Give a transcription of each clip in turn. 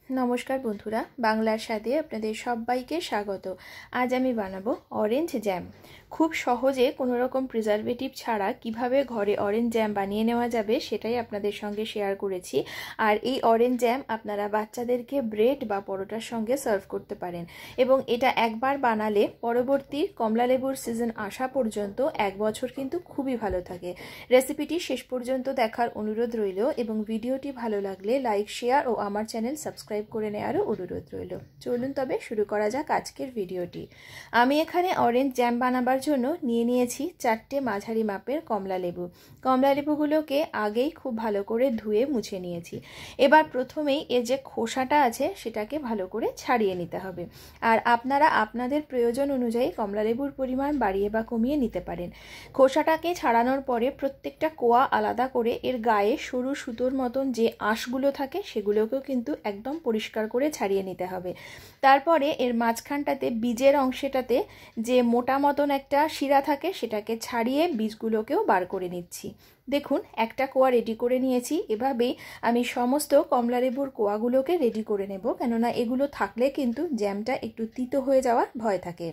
নমস্কার বন্ধুরা, বাংলার স্বাদে আপনাদের সবাইকে স্বাগত। আজ আমি বানাবো অরেঞ্জ জ্যাম। খুব সহজে কোনো রকম প্রিজারভেটিভ ছাড়া কিভাবে ঘরে অরেঞ্জ জ্যাম বানিয়ে নেওয়া যাবে সেটাই আপনাদের সঙ্গে শেয়ার করেছি। আর এই অরেঞ্জ জ্যাম আপনারা বাচ্চাদেরকে ব্রেড বা পরোটার সঙ্গে সার্ভ করতে পারেন এবং এটা একবার বানালে পরবর্তী কমলালেবুর সিজন আসা পর্যন্ত 1 বছর কিন্তু খুবই ভালো থাকে। রেসিপিটি শেষ পর্যন্ত দেখার অনুরোধ রইল এবং ভিডিওটি ভালো লাগলে লাইক, শেয়ার ও আমার চ্যানেল সাবস্ক্রাইব করে নেওয়ারও অনুরোধ রইল। চলুন তবে শুরু করা যাক আজকের ভিডিওটি। আমি এখানে অরেঞ্জ জ্যাম বানাবার জন্য নিয়ে নিয়েছি 4টে মাঝারি মাপের কমলালেবু। কমলালেবুগুলোকে আগেই খুব ভালো করে ধুয়ে মুছে নিয়েছি। এবার প্রথমেই এর যে খোসাটা আছে সেটাকে ভালো করে ছাড়িয়ে নিতে হবে। আর আপনারা আপনাদের প্রয়োজন অনুযায়ী কমলালেবুর পরিমাণ বাড়িয়ে বা কমিয়ে নিতে পারেন। খোসাটাকে ছাড়ানোর পরে প্রত্যেকটা কোয়া আলাদা করে এর গায়ে সরু সুতোর মতন যে আঁশগুলো থাকে সেগুলোকেও কিন্তু একদম পরিষ্কার করে ছাড়িয়ে নিতে হবে। তারপরে এর মাঝখানটাতে বীজের অংশটাতে যে মোটা মতন একটা শিরা থাকে সেটাকে ছাড়িয়ে বীজগুলোকেও বার করে নিচ্ছি। দেখুন, একটা কোয়া রেডি করে নিয়েছি। এভাবেই আমি সমস্ত কমলালেবুর কোয়াগুলোকে রেডি করে নেব, কেননা এগুলো থাকলে কিন্তু জ্যামটা একটু তিতো হয়ে যাওয়ার ভয় থাকে।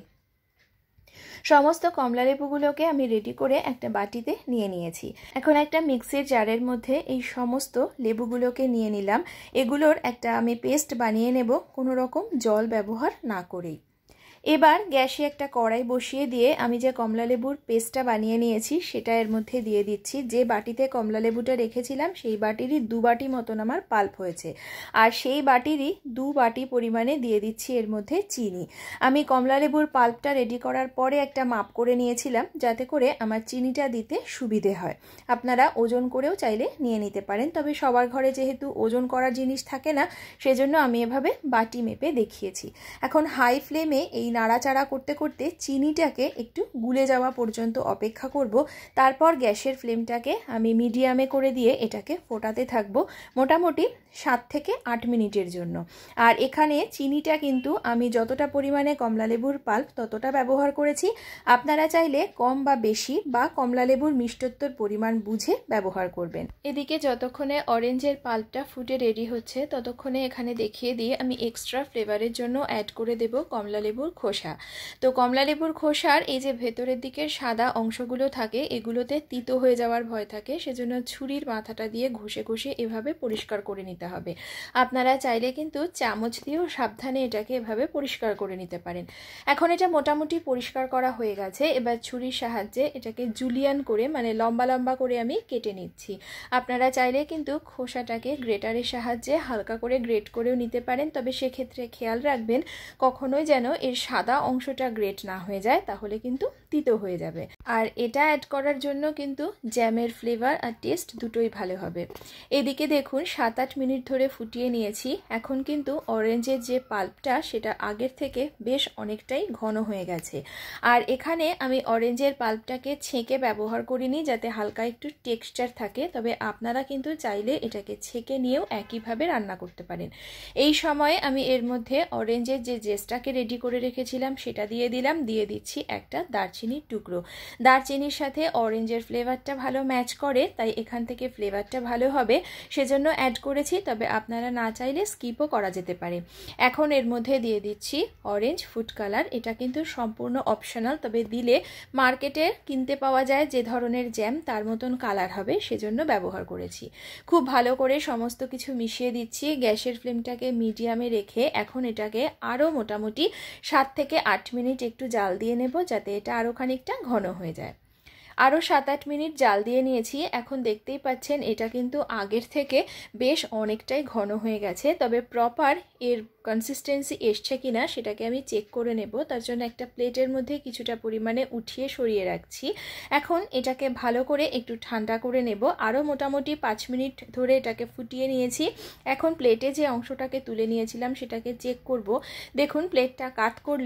সমস্ত কমলালেবুগুলোকে আমি রেডি করে একটা বাটিতে নিয়ে নিয়েছি। এখন একটা মিক্সির জারের মধ্যে এই সমস্ত লেবুগুলোকে নিয়ে নিলাম। এগুলোর একটা আমি পেস্ট বানিয়ে নেব, কোনো রকম জল ব্যবহার না করেই। এবার গ্যাসে একটা কড়াই বসিয়ে দিয়ে আমি যে কমলালেবুর পেস্টটা বানিয়ে নিয়েছি সেটা এর মধ্যে দিয়ে দিচ্ছি। যে বাটিতে কমলালেবুটা রেখেছিলাম সেই বাটিরই 2 বাটি মতন আমার পাল্প হয়েছে। আর সেই বাটিরই 2 বাটি পরিমাণে দিয়ে দিচ্ছি এর মধ্যে চিনি। আমি কমলালেবুর পাল্পটা রেডি করার পরে একটা মাপ করে নিয়েছিলাম যাতে করে আমার চিনিটা দিতে সুবিধে হয়। আপনারা ওজন করেও চাইলে নিয়ে নিতে পারেন, তবে সবার ঘরে যেহেতু ওজন করার জিনিস থাকে না সেজন্য আমি এভাবে বাটি মেপে দেখিয়েছি। এখন হাই ফ্লেমে এই নাড়াচাড়া করতে করতে চিনিটাকে একটু গুলে যাওয়া পর্যন্ত অপেক্ষা করব। তারপর গ্যাসের ফ্লেমটাকে আমি মিডিয়ামে করে দিয়ে এটাকে ফোটাতে থাকব মোটামুটি 7 থেকে 8 মিনিটের জন্য। আর এখানে চিনিটা কিন্তু আমি যতটা পরিমাণে কমলালেবুর পাল্প ততটা ব্যবহার করেছি। আপনারা চাইলে কম বা বেশি বা কমলালেবুর মিষ্টত্বর পরিমাণ বুঝে ব্যবহার করবেন। এদিকে যতক্ষণে অরেঞ্জের পাল্পটা ফুটে রেডি হচ্ছে ততক্ষণে এখানে দেখিয়ে দিয়ে আমি এক্সট্রা ফ্লেভারের জন্য অ্যাড করে দেব কমলালেবুর খোসা। তো কমলালেবুর খোসার এই যে ভেতরের দিকের সাদা অংশগুলো থাকে এগুলোতে তিতো হয়ে যাওয়ার ভয় থাকে, সেজন্য ছুরির মাথাটা দিয়ে ঘষে ঘষে এভাবে পরিষ্কার করে নিতে হবে। আপনারা চাইলে কিন্তু চামচ দিয়েও সাবধানে এটাকে এভাবে পরিষ্কার করে নিতে পারেন। এখন এটা মোটামুটি পরিষ্কার করা হয়ে গেছে। এবার ছুরির সাহায্যে এটাকে জুলিয়ান করে মানে লম্বা লম্বা করে আমি কেটে নিচ্ছি। আপনারা চাইলে কিন্তু খোসাটাকে গ্রেটারের সাহায্যে হালকা করে গ্রেট করেও নিতে পারেন, তবে সেক্ষেত্রে খেয়াল রাখবেন কখনোই যেন এর সাদা অংশটা গ্রেট না হয়ে যায়, তাহলে কিন্তু তিতো হয়ে যাবে। আর এটা অ্যাড করার জন্য কিন্তু জ্যামের ফ্লেভার আর টেস্ট দুটোই ভালো হবে। এদিকে দেখুন 7-8 মিনিট ধরে ফুটিয়ে নিয়েছি। এখন কিন্তু অরেঞ্জের যে পাল্পটা সেটা আগের থেকে বেশ অনেকটাই ঘন হয়ে গেছে। আর এখানে আমি অরেঞ্জের পাল্পটাকে ছেঁকে ব্যবহার করিনি যাতে হালকা একটু টেক্সচার থাকে, তবে আপনারা কিন্তু চাইলে এটাকে ছেঁকে নিয়েও একইভাবে রান্না করতে পারেন। এই সময়ে আমি এর মধ্যে অরেঞ্জের যে জেসটাকে রেডি করে রেখেছিলাম সেটা দিয়ে দিচ্ছি একটা দারচিনির টুকরো। দারচিনির সাথে অরেঞ্জের ফ্লেভারটা ভালো ম্যাচ করে, তাই এখান থেকে ফ্লেভারটা ভালো হবে সেজন্য অ্যাড করেছি, তবে আপনারা না চাইলে স্কিপও করা যেতে পারে। এখন এর মধ্যে দিয়ে দিচ্ছি অরেঞ্জ ফুড কালার। এটা কিন্তু সম্পূর্ণ অপশনাল, তবে দিলে মার্কেটে কিনতে পাওয়া যায় যে ধরনের জ্যাম তার মতন কালার হবে সেজন্য ব্যবহার করেছি। খুব ভালো করে সমস্ত কিছু মিশিয়ে দিচ্ছি। গ্যাসের ফ্লেমটাকে মিডিয়ামে রেখে এখন এটাকে আরও মোটামুটি 7 থেকে 8 মিনিট একটু জাল দিয়ে নেব যাতে এটা আরও খানিকটা ঘন হয়ে যায়। আরও 7-8 মিনিট জাল দিয়ে নিয়েছি। এখন দেখতেই পাচ্ছেন এটা কিন্তু আগের থেকে বেশ অনেকটাই ঘন হয়ে গেছে, তবে প্রপার এর কনসিস্টেন্সি এসছে কিনা সেটাকে আমি চেক করে নেব। তার জন্য একটা প্লেটের মধ্যে কিছুটা পরিমাণে উঠিয়ে সরিয়ে রাখছি। এখন এটাকে ভালো করে একটু ঠান্ডা করে নেব। আরও মোটামুটি 5 মিনিট ধরে এটাকে ফুটিয়ে নিয়েছি। এখন প্লেটে যে অংশটাকে তুলে নিয়েছিলাম সেটাকে চেক করব। দেখুন প্লেটটা কাট করলে খুব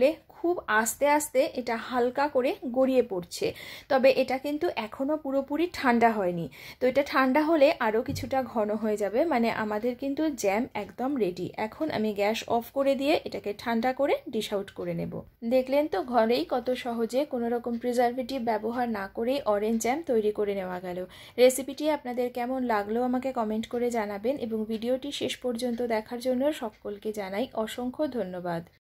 খুব আস্তে আস্তে এটা হালকা করে গড়িয়ে পড়ছে, তবে এটা কিন্তু এখনও পুরোপুরি ঠান্ডা হয়নি। তো এটা ঠান্ডা হলে আরও কিছুটা ঘন হয়ে যাবে, মানে আমাদের কিন্তু জ্যাম একদম রেডি। এখন আমি গ্যাস অফ করে দিয়ে এটাকে ঠান্ডা করে ডিশ আউট করে নেব। দেখলেন তো ঘরেই কত সহজে কোনো রকম প্রিজারভেটিভ ব্যবহার না করেই অরেঞ্জ জ্যাম তৈরি করে নেওয়া গেল। রেসিপিটি আপনাদের কেমন লাগলো আমাকে কমেন্ট করে জানাবেন, এবং ভিডিওটি শেষ পর্যন্ত দেখার জন্য সকলকে জানাই অসংখ্য ধন্যবাদ।